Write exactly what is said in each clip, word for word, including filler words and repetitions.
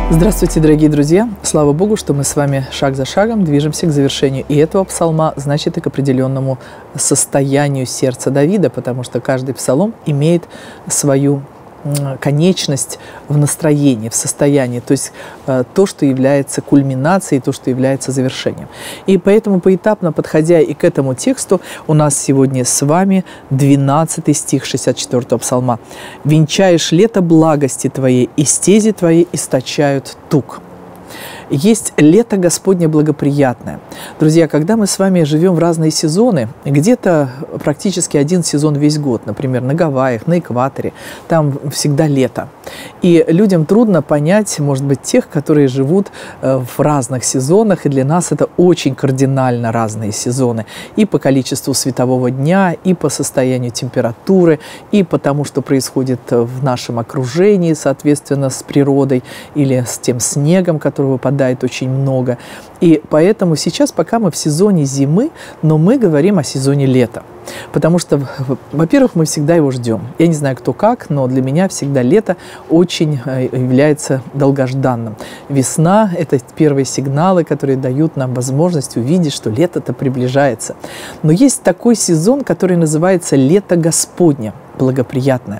Здравствуйте, дорогие друзья! Слава Богу, что мы с вами шаг за шагом движемся к завершению и этого псалма, значит, и к определенному состоянию сердца Давида, потому что каждый псалом имеет свою конечность в настроении, в состоянии, то есть э, то, что является кульминацией, то, что является завершением. И поэтому, поэтапно подходя и к этому тексту, у нас сегодня с вами двенадцатый стих шестьдесят четвёртого псалма. «Венчаешь лето благости Твоей, и стези Твои источают тук». Есть лето Господне благоприятное. Друзья, когда мы с вами живем в разные сезоны, где-то практически один сезон весь год, например, на Гавайях, на экваторе, там всегда лето. И людям трудно понять, может быть, тех, которые живут в разных сезонах, и для нас это очень кардинально разные сезоны. И по количеству светового дня, и по состоянию температуры, и по тому, что происходит в нашем окружении, соответственно, с природой или с тем снегом, который выпадает очень много. И поэтому сейчас, пока мы в сезоне зимы, но мы говорим о сезоне лета. Потому что, во-первых, мы всегда его ждем. Я не знаю, кто как, но для меня всегда лето очень является долгожданным. Весна – это первые сигналы, которые дают нам возможность увидеть, что лето-то приближается. Но есть такой сезон, который называется «Лето Господне», благоприятное.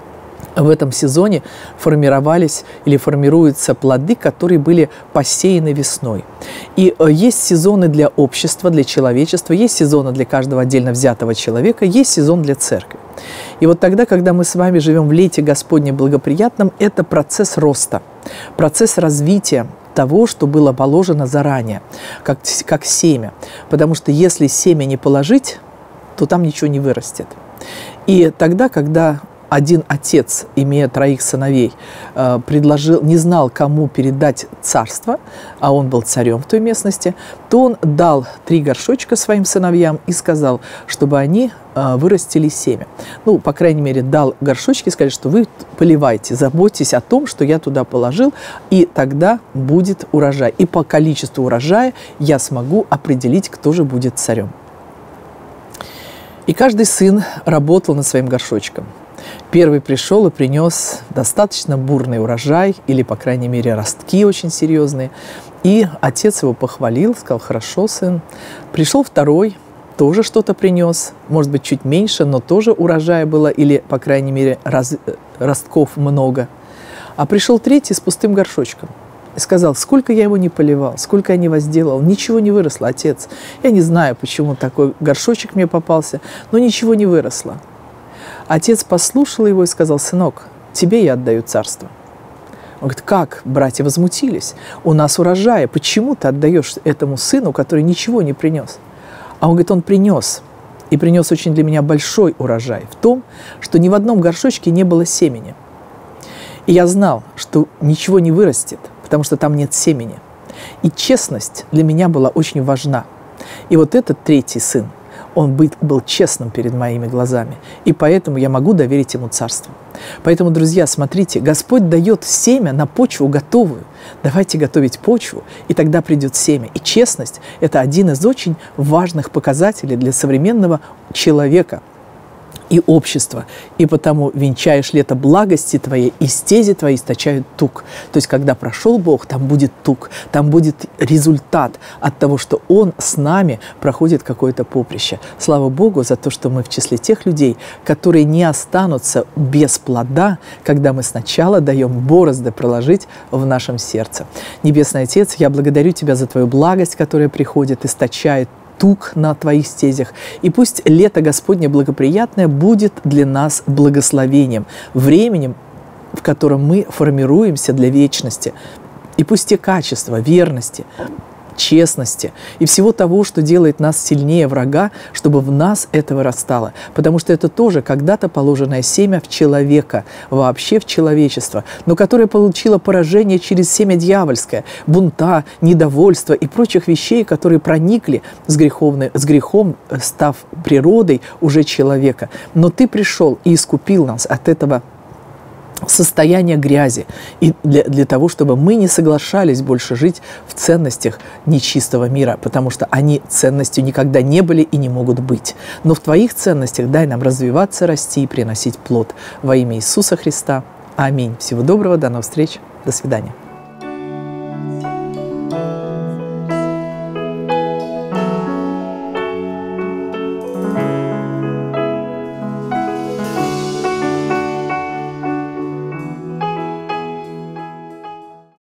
В этом сезоне формировались или формируются плоды, которые были посеяны весной. И есть сезоны для общества, для человечества, есть сезоны для каждого отдельно взятого человека, есть сезон для церкви. И вот тогда, когда мы с вами живем в лете Господне благоприятном, это процесс роста, процесс развития того, что было положено заранее, как, как семя. Потому что если семя не положить, то там ничего не вырастет. И тогда, когда один отец, имея троих сыновей, предложил, не знал, кому передать царство, а он был царем в той местности, то он дал три горшочка своим сыновьям и сказал, чтобы они вырастили семя. Ну, по крайней мере, дал горшочки и сказал, что вы поливайте, заботьтесь о том, что я туда положил, и тогда будет урожай. И по количеству урожая я смогу определить, кто же будет царем. И каждый сын работал над своим горшочком. Первый пришел и принес достаточно бурный урожай, или, по крайней мере, ростки очень серьезные. И отец его похвалил, сказал: хорошо, сын. Пришел второй, тоже что-то принес, может быть, чуть меньше, но тоже урожая было, или, по крайней мере, раз, ростков много. А пришел третий с пустым горшочком. И сказал: сколько я его не поливал, сколько я не возделал, ничего не выросло, отец. Я не знаю, почему такой горшочек мне попался, но ничего не выросло. Отец послушал его и сказал: сынок, тебе я отдаю царство. Он говорит: как? Братья возмутились. У нас урожай, почему ты отдаешь этому сыну, который ничего не принес? А он говорит: он принес. И принес очень для меня большой урожай в том, что ни в одном горшочке не было семени. И я знал, что ничего не вырастет, потому что там нет семени. И честность для меня была очень важна. И вот этот третий сын, он был честным перед моими глазами, и поэтому я могу доверить ему царство. Поэтому, друзья, смотрите, Господь дает семя на почву готовую. Давайте готовить почву, и тогда придет семя. И честность – это один из очень важных показателей для современного человека и общества. И потому венчаешь лето благости Твоей, и стези Твои источают тук. То есть, когда прошел Бог, там будет тук, там будет результат от того, что Он с нами проходит какое-то поприще. Слава Богу за то, что мы в числе тех людей, которые не останутся без плода, когда мы сначала даем борозды проложить в нашем сердце. Небесный Отец, я благодарю Тебя за Твою благость, которая приходит, источает тук на Твоих стезях. И пусть лето Господне благоприятное будет для нас благословением, временем, в котором мы формируемся для вечности. И пусть те качества верности, честности и всего того, что делает нас сильнее врага, чтобы в нас это вырастало. Потому что это тоже когда-то положенное семя в человека, вообще в человечество, но которое получило поражение через семя дьявольское, бунта, недовольства и прочих вещей, которые проникли с, греховной, с грехом, став природой уже человека. Но Ты пришел и искупил нас от этого состояние грязи, и для, для того, чтобы мы не соглашались больше жить в ценностях нечистого мира, потому что они ценностью никогда не были и не могут быть. Но в Твоих ценностях дай нам развиваться, расти и приносить плод. Во имя Иисуса Христа. Аминь. Всего доброго, до новых встреч, до свидания.